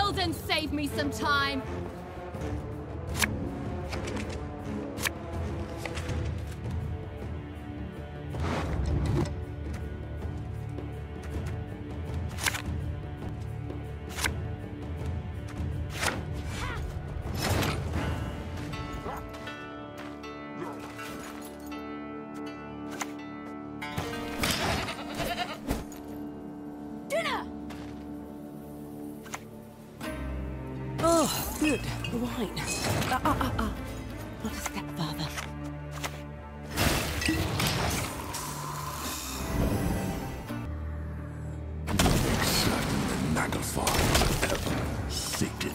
shield and save me some time. Oh, good. The wine. Not a step further. Certain the Naglfar ever seated.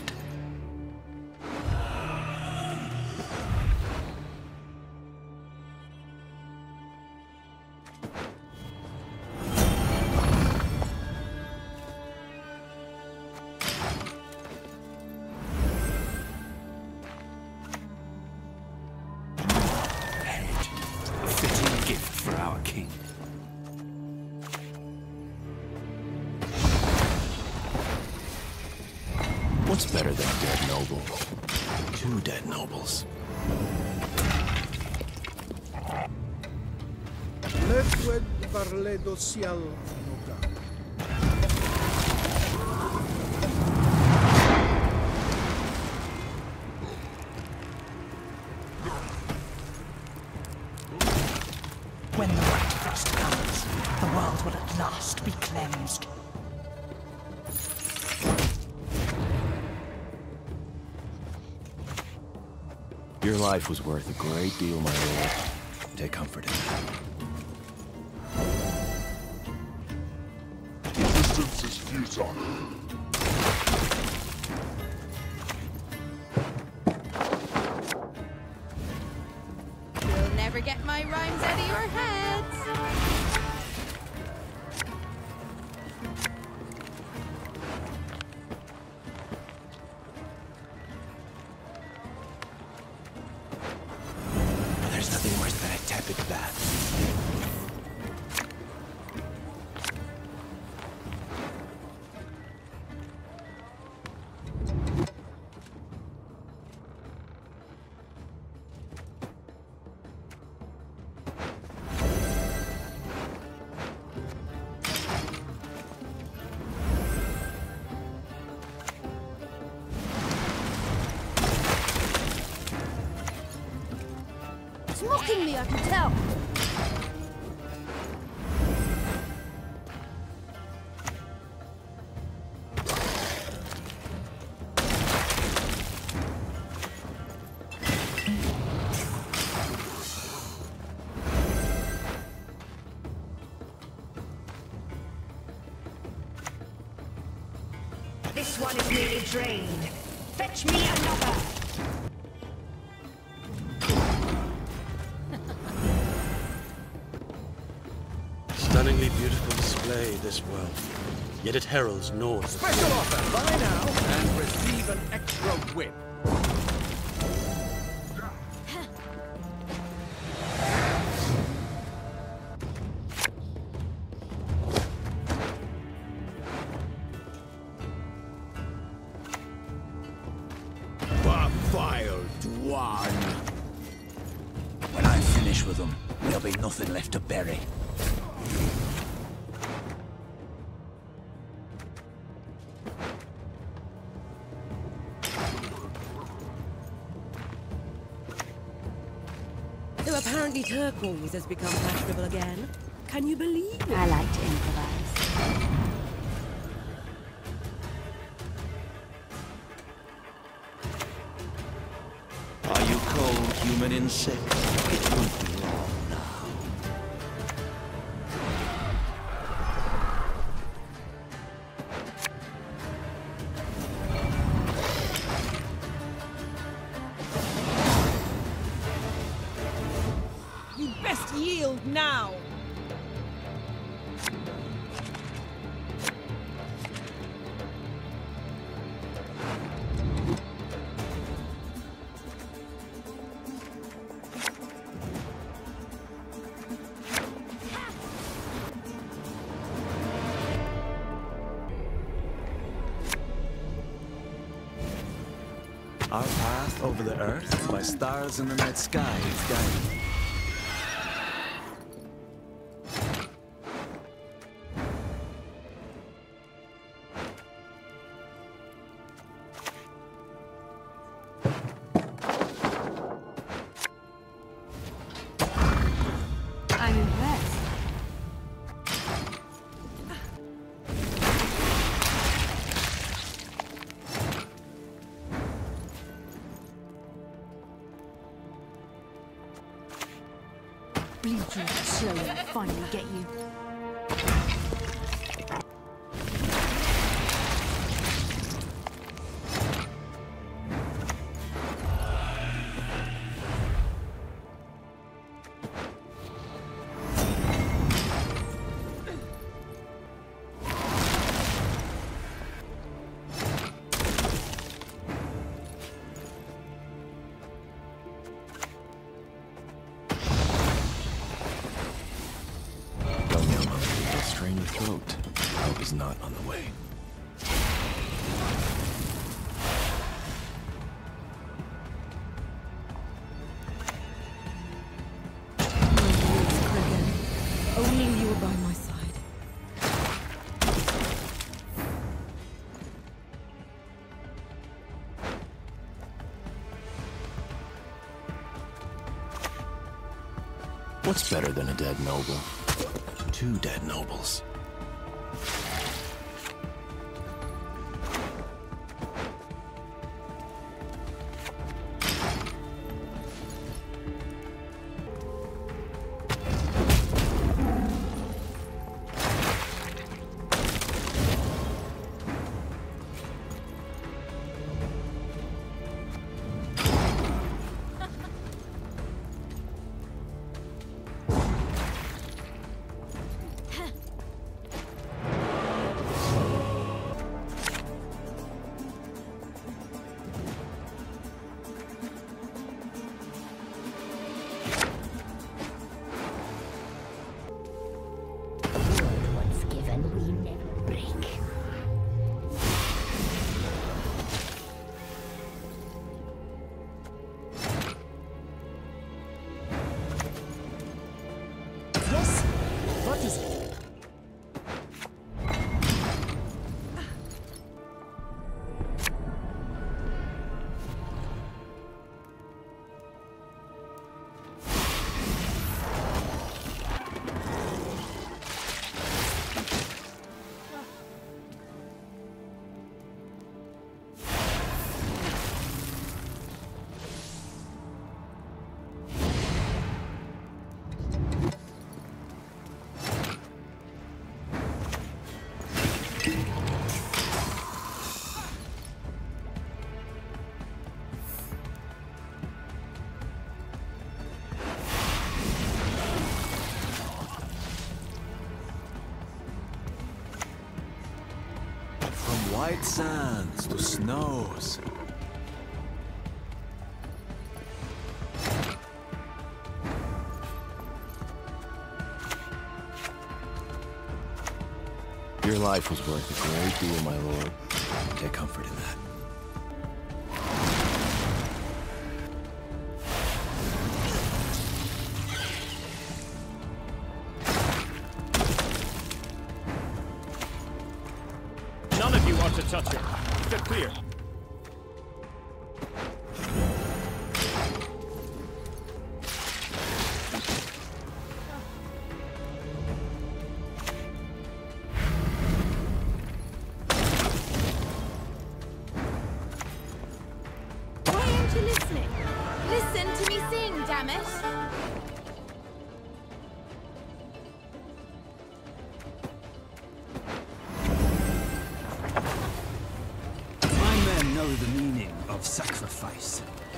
What's better than a dead noble? Two dead nobles. Ledwed varledo sial noga. When the white frost comes, the world will at last be cleansed. Your life was worth a great deal, my lord. Take comfort in that. Resistance is futile. You'll never get my rhymes out of your heads. There's nothing worse than a tepid bath. It's mocking me, I can tell. This one is nearly drained. Fetch me another! Stunningly beautiful display, this world. Yet it heralds North. Special offer, buy now and receive an extra whip. Vile Dwan. When I finish with them, there'll be nothing left to bury. So apparently turquoise has become fashionable again. Can you believe it? I like to improvise. Are you cold, human insect? It won't be long now. You best yield now! Our path over the earth by stars in the night sky is guided. I'm impressed. Bleed you slowly and finally get you. Strain your throat. Help is not on the way. Only you were by my side. What's better than a dead noble? 2 dead nobles. White sands to snows. Your life was worth a great deal, my lord. Take comfort in that. None of you are to touch it. Get clear. Why aren't you listening? Listen to me sing, damn it! Know the meaning of sacrifice.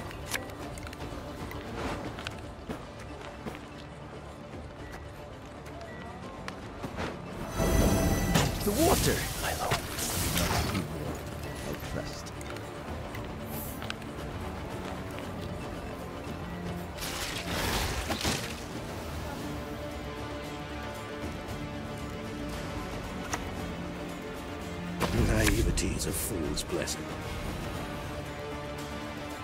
The water, my lord. Not people I trust. Naivety is a fool's blessing.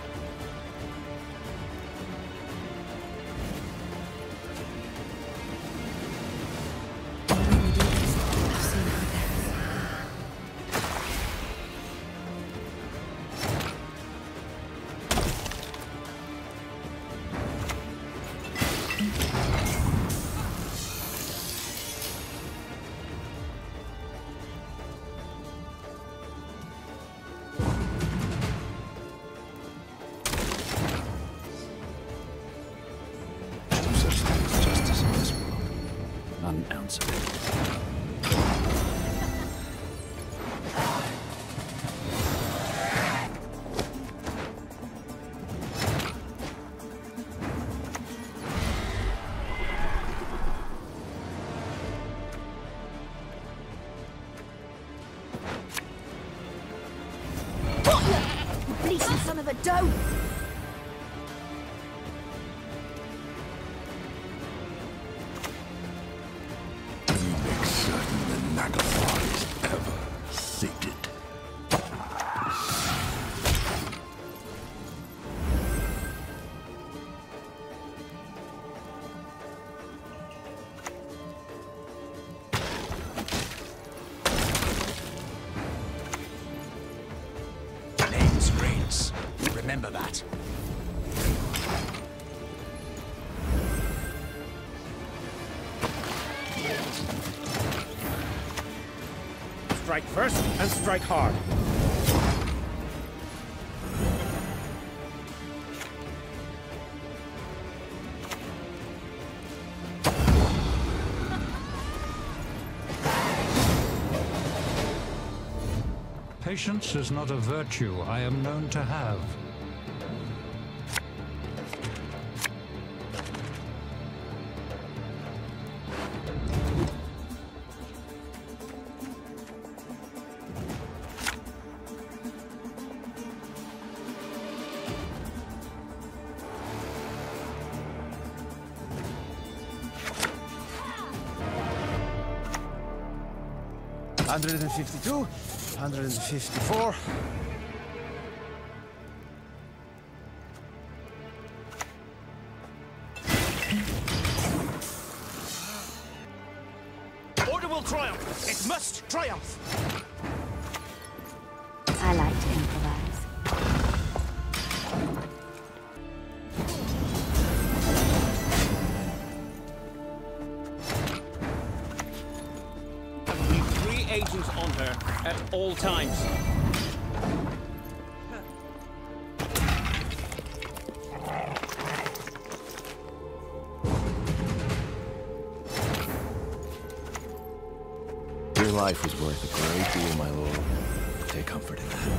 chance. You bleating son of a doe! We make certain the Naglfar is ever sated. Names reigns. Remember that. Strike first and strike hard. Patience is not a virtue I am known to have. $152, $154. Order will triumph. It must triumph. I like to improvise. Leave 3 agents on her at all times. Your life was worth a great deal, my lord. Take comfort in that.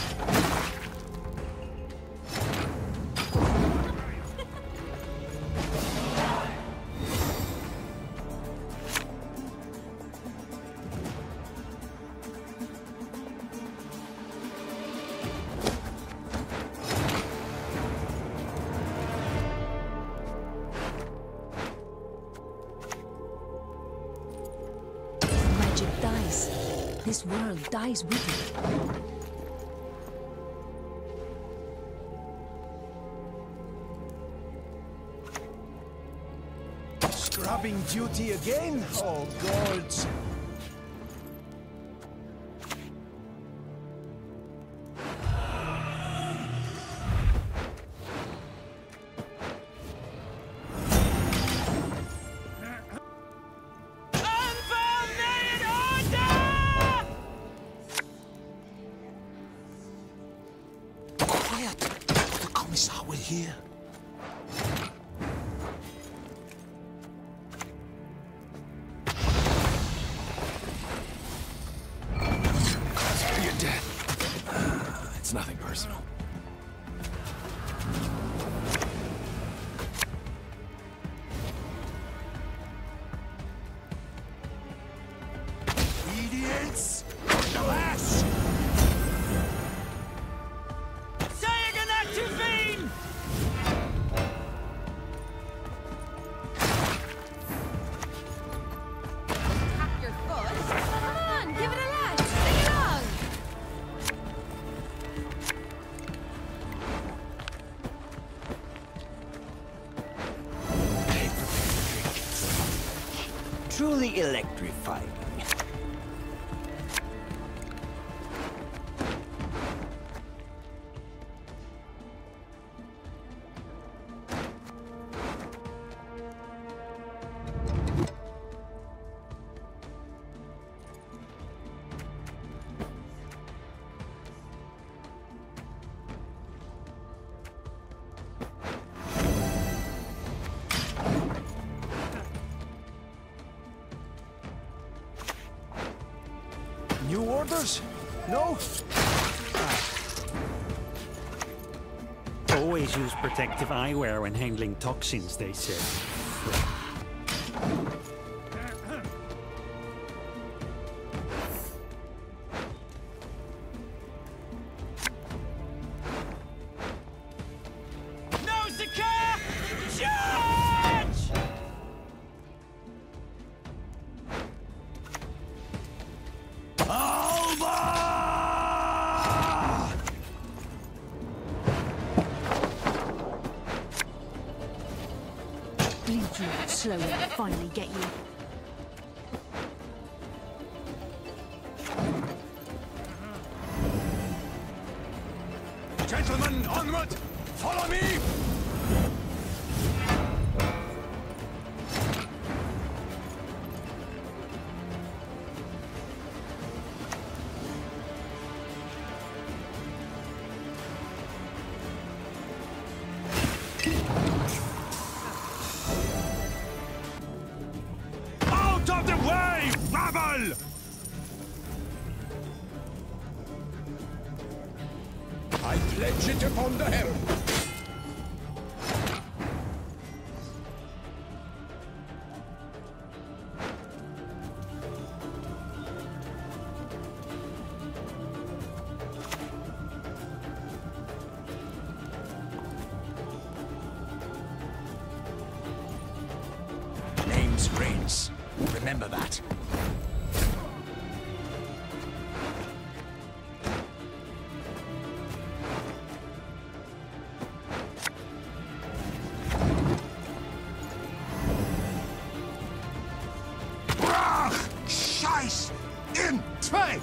Magic dies. This world dies with it. Scrubbing duty again? Oh, gods. Quiet! The Commissar will hear. Cause for your death. It's nothing personal. Obedience! The lash! Tap your foot. Come on, give it a lash. Sing along. Truly electrifying. orders? No? Always use protective eyewear when handling toxins, they say. Bleed you slowly and finally get you. Gentlemen, onward! Follow me! Out of the way, rabble! I pledge it upon the helm. Name's Reigns. Remember that. Scheiß in zwei!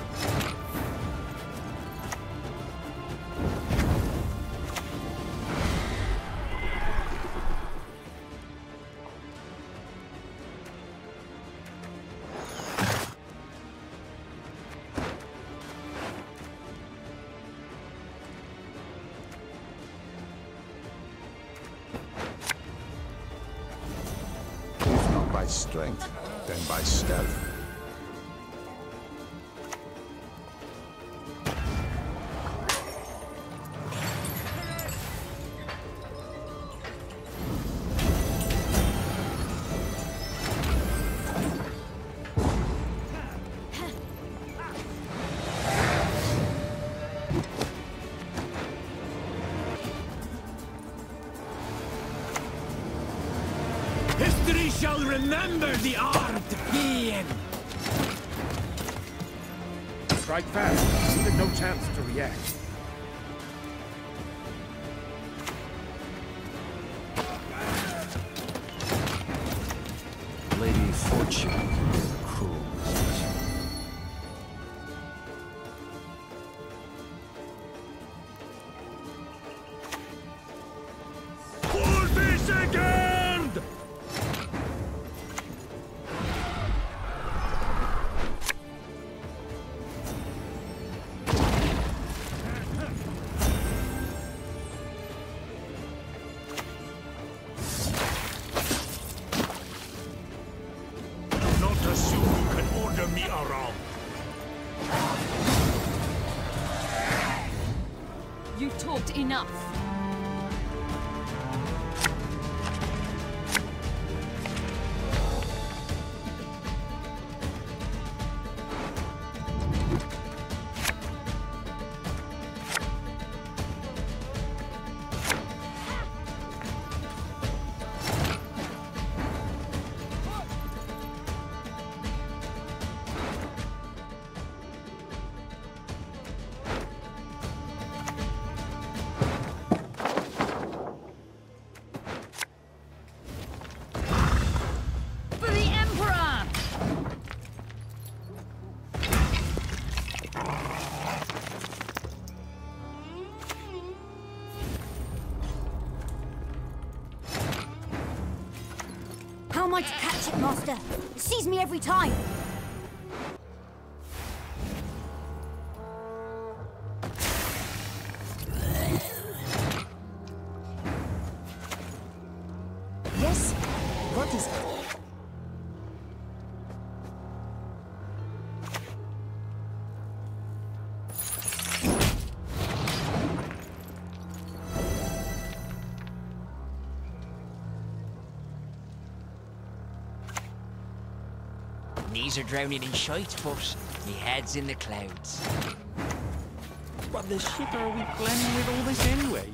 If not by strength, then by stealth. History shall remember the art Ian. Strike fast. Leave it no chance to react. Lady Fortune, cruel. Full fish again! Not assume you can order me around. You talked enough. For the Emperor! How am I to catch it, Master? It sees me every time. Yes? What is it? seas are drowning in shite, but me head's in the clouds. What the shit are we planning with all this anyway?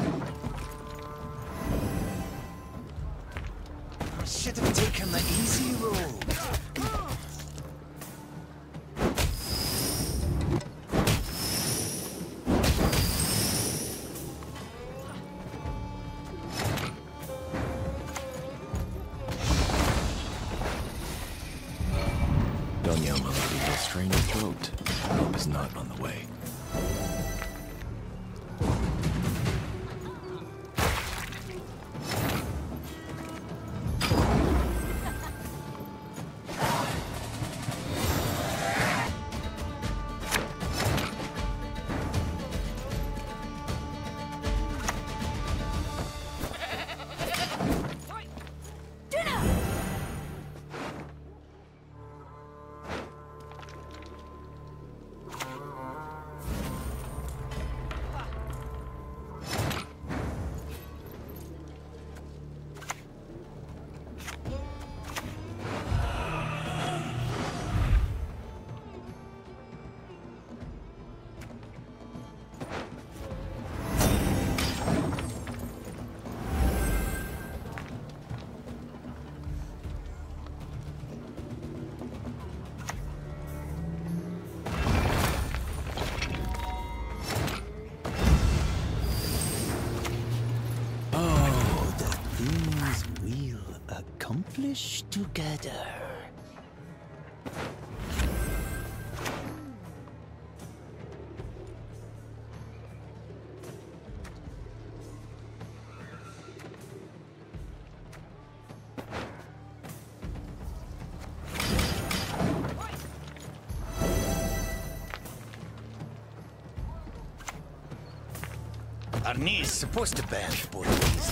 I should have taken the easy road. Donya, my lady, will strain your throat. Help is not on the way. Accomplish together. Our knees supposed to bend, boys.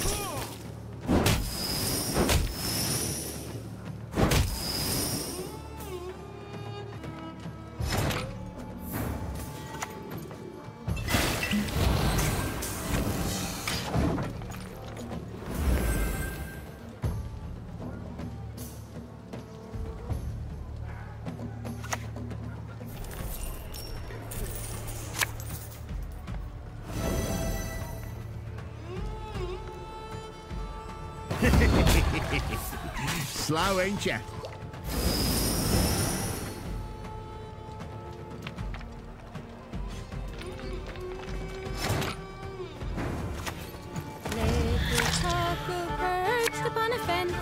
Slow, ain't ya? Little taco perched upon a fence.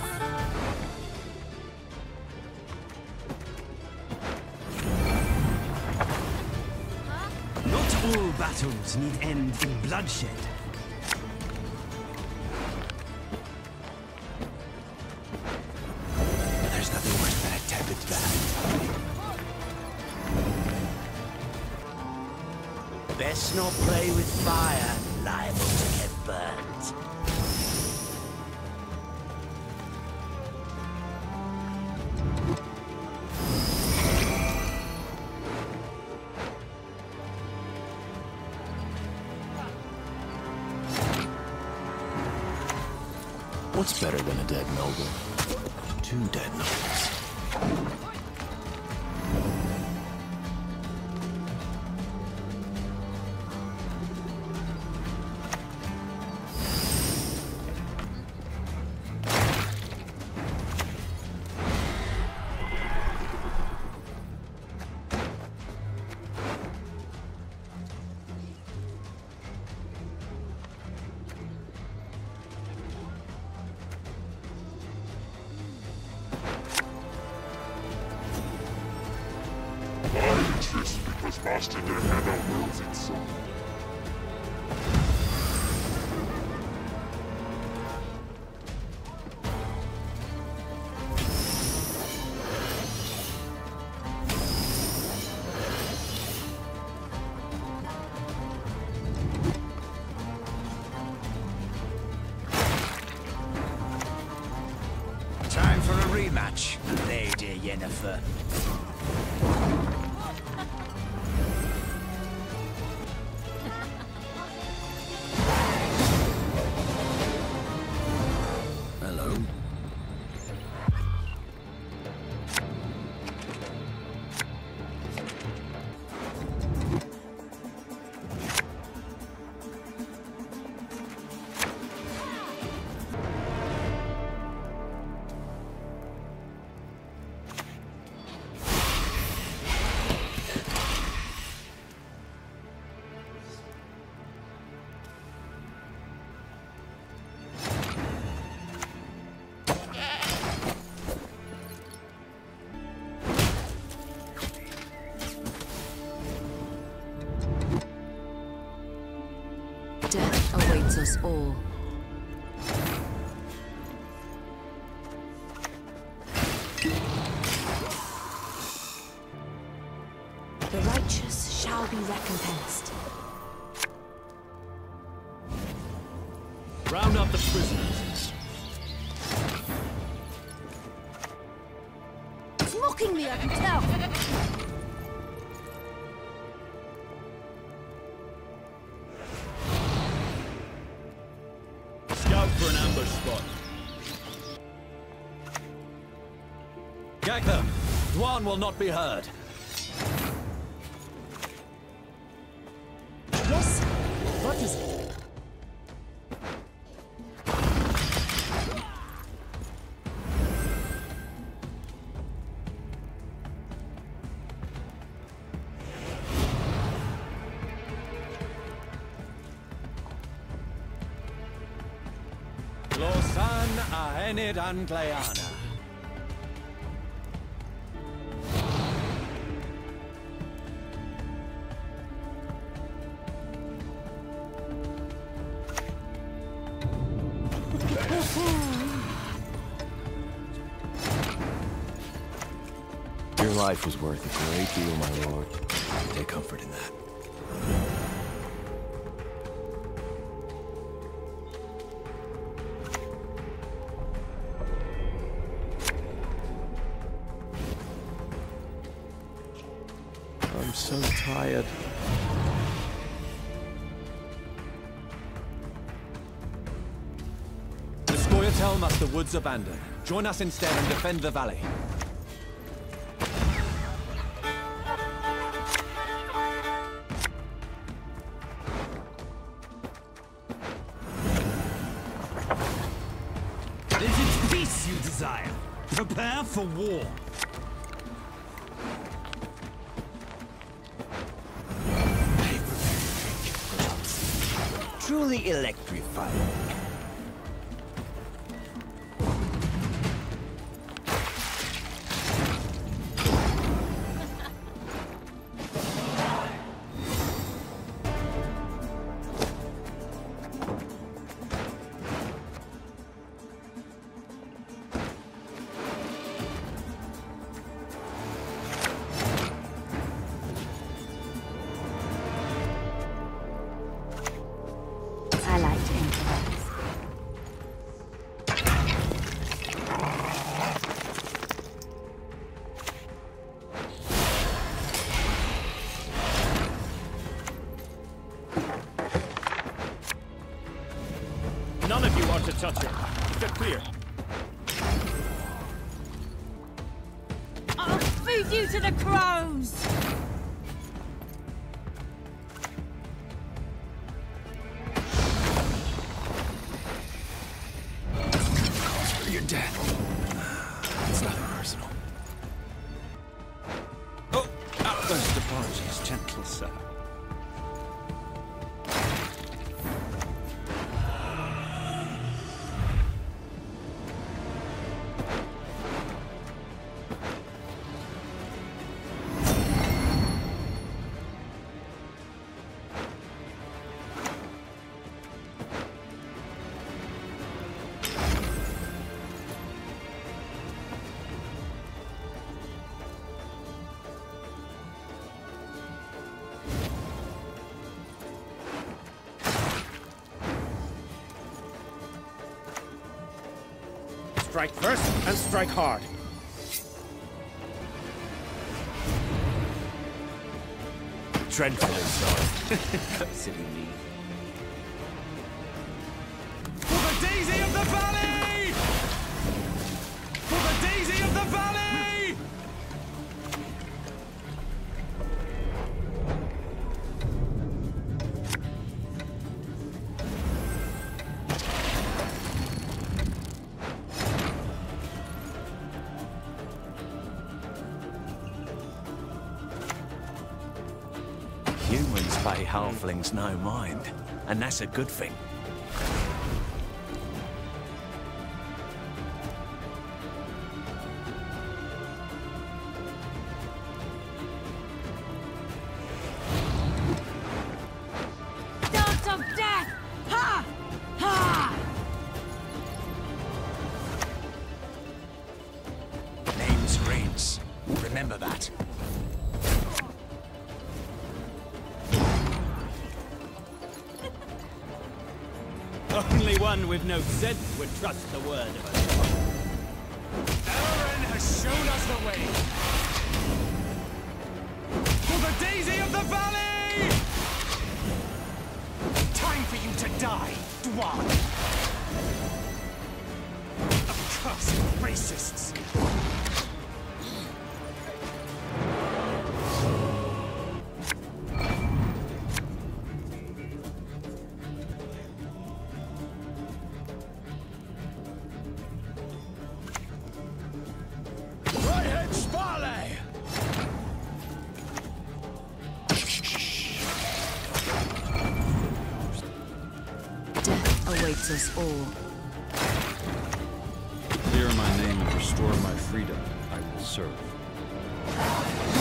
Not all battles need end in bloodshed. There's nothing worse than a tepid bath. Best not play with fire, liable to get burnt. What's better than a dead noble? 2 dead nobles. Because Master Gehenna wills it so. Time for a rematch, Lady Yennefer. benefits us all. The righteous shall be recompensed. Round up the prisoners. It's mocking me, I can tell. Scout for an ambush spot. Gag them. Dwan will not be heard. Yes? What is it? Losan Ahenid Angleana. Your life was worth a great deal, my lord. Take comfort in that. I'm so tired. The Scoia'tael must the woods abandon. Join us instead and defend the valley. Is it peace you desire? Prepare for war. Truly electrifying. I like to improvise. None of you are to touch it. Get clear. I'll feed you to the crows! Calls for your death. It's nothing personal. Oh, outburst apologies, gentle sir. Strike first and strike hard. Dreadfully sorry. Silly me. For the daisy of the valley! For the daisy of the valley! Humans pay halflings no mind, and that's a good thing. Dance of death! Ha! Anyone with no sense would trust the word of a dog. Elren has shown us the way. For the Daisy of the Valley! Time for you to die, Dwan. Accursed racists. Awaits us all. Clear my name and restore my freedom. I will serve.